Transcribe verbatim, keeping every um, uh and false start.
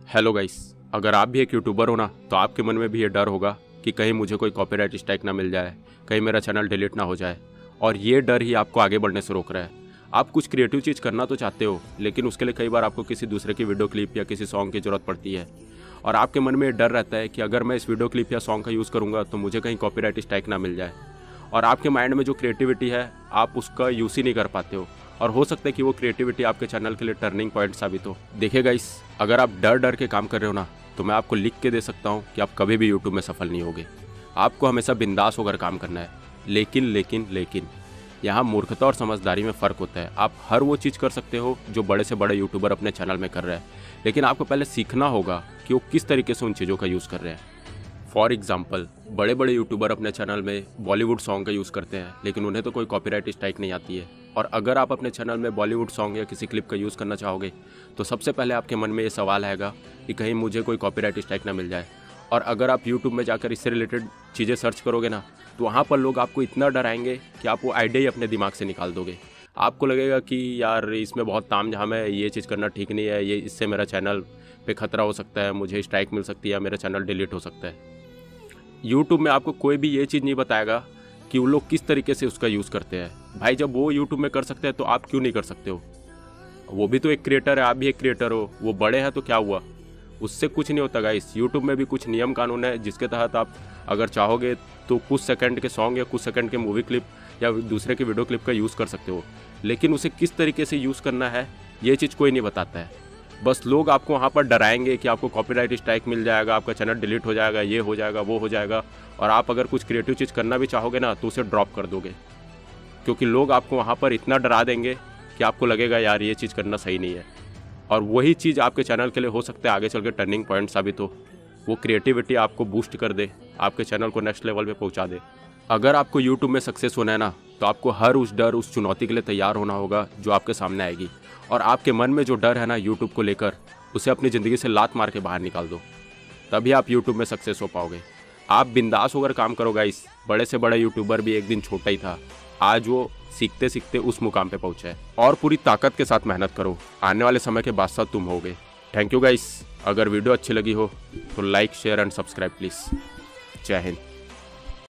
Hello guys, अगर आप भी एक यूट्यूबर हो ना तो आपके मन में भी ये डर होगा कि कहीं मुझे कोई कॉपीराइट स्ट्राइक ना मिल जाए, कहीं मेरा चैनल डिलीट ना हो जाए। और ये डर ही आपको आगे बढ़ने से रोक रहा है। आप कुछ क्रिएटिव चीज़ करना तो चाहते हो, लेकिन उसके लिए कई बार आपको किसी दूसरे की वीडियो क्लिप या किसी सॉन्ग की ज़रूरत पड़ती है। और आपके मन में ये डर रहता है कि अगर मैं इस वीडियो क्लिप या सॉन्ग का यूज़ करूँगा तो मुझे कहीं कॉपीराइट स्ट्राइक ना मिल जाए। और आपके माइंड में जो क्रिएटिविटी है आप उसका यूज़ ही नहीं कर पाते हो, और हो सकता है कि वो क्रिएटिविटी आपके चैनल के लिए टर्निंग पॉइंट साबित हो। देखिए गाइस, अगर आप डर डर के काम कर रहे हो ना तो मैं आपको लिख के दे सकता हूँ कि आप कभी भी यूट्यूब में सफल नहीं होगे। आपको हमेशा बिंदास होकर काम करना है। लेकिन लेकिन लेकिन यहाँ मूर्खता और समझदारी में फ़र्क होता है। आप हर वो चीज़ कर सकते हो जो बड़े से बड़े यूट्यूबर अपने चैनल में कर रहे हैं, लेकिन आपको पहले सीखना होगा कि वो किस तरीके से उन चीज़ों का यूज़ कर रहे हैं। फॉर एग्जाम्पल, बड़े बड़े यूट्यूबर अपने चैनल में बॉलीवुड सॉन्ग का यूज़ करते हैं, लेकिन उन्हें तो कोई कॉपीराइट स्ट्राइक नहीं आती है। और अगर आप अपने चैनल में बॉलीवुड सॉन्ग या किसी क्लिप का यूज़ करना चाहोगे तो सबसे पहले आपके मन में ये सवाल आएगा कि कहीं मुझे कोई कॉपीराइट स्ट्राइक ना मिल जाए। और अगर आप यूट्यूब में जाकर इससे रिलेटेड चीज़ें सर्च करोगे ना तो वहाँ पर लोग आपको इतना डराएंगे कि आप वो आइडिया ही अपने दिमाग से निकाल दोगे। आपको लगेगा कि यार इसमें बहुत तामझाम है, ये चीज़ करना ठीक नहीं है, ये इससे मेरा चैनल पे खतरा हो सकता है, मुझे स्ट्राइक मिल सकती है या मेरा चैनल डिलीट हो सकता है। यूट्यूब में आपको कोई भी ये चीज़ नहीं बताएगा कि वो लोग किस तरीके से उसका यूज़ करते हैं। भाई जब वो यूट्यूब में कर सकते हैं तो आप क्यों नहीं कर सकते हो? वो भी तो एक क्रिएटर है, आप भी एक क्रिएटर हो। वो बड़े हैं तो क्या हुआ, उससे कुछ नहीं होता गाइस। यूट्यूब में भी कुछ नियम कानून है जिसके तहत आप अगर चाहोगे तो कुछ सेकंड के सॉन्ग या कुछ सेकंड के मूवी क्लिप या दूसरे के वीडियो क्लिप का यूज़ कर सकते हो, लेकिन उसे किस तरीके से यूज़ करना है ये चीज़ कोई नहीं बताता है। बस लोग आपको वहाँ पर डराएंगे कि आपको कॉपीराइट स्ट्राइक मिल जाएगा, आपका चैनल डिलीट हो जाएगा, ये हो जाएगा, वो हो जाएगा। और आप अगर कुछ क्रिएटिव चीज़ करना भी चाहोगे ना तो उसे ड्रॉप कर दोगे, क्योंकि लोग आपको वहाँ पर इतना डरा देंगे कि आपको लगेगा यार ये चीज़ करना सही नहीं है। और वही चीज़ आपके चैनल के लिए हो सकता है आगे चल के टर्निंग पॉइंट साबित हो। वो क्रिएटिविटी आपको बूस्ट कर दे, आपके चैनल को नेक्स्ट लेवल पे पहुंचा दे। अगर आपको यूट्यूब में सक्सेस होना है ना तो आपको हर उस डर, उस चुनौती के लिए तैयार होना होगा जो आपके सामने आएगी। और आपके मन में जो डर है ना यूट्यूब को लेकर, उसे अपनी ज़िंदगी से लात मार के बाहर निकाल दो, तभी आप यूट्यूब में सक्सेस हो पाओगे। आप बिंदास होकर काम करो गाइस। बड़े से बड़ा यूट्यूबर भी एक दिन छोटा ही था, आज वो सीखते सीखते उस मुकाम पे पहुंचा है। और पूरी ताकत के साथ मेहनत करो, आने वाले समय के बादशाह तुम होगे। Thank you guys. अगर वीडियो अच्छी लगी हो तो like, share and subscribe please. जय हिंद।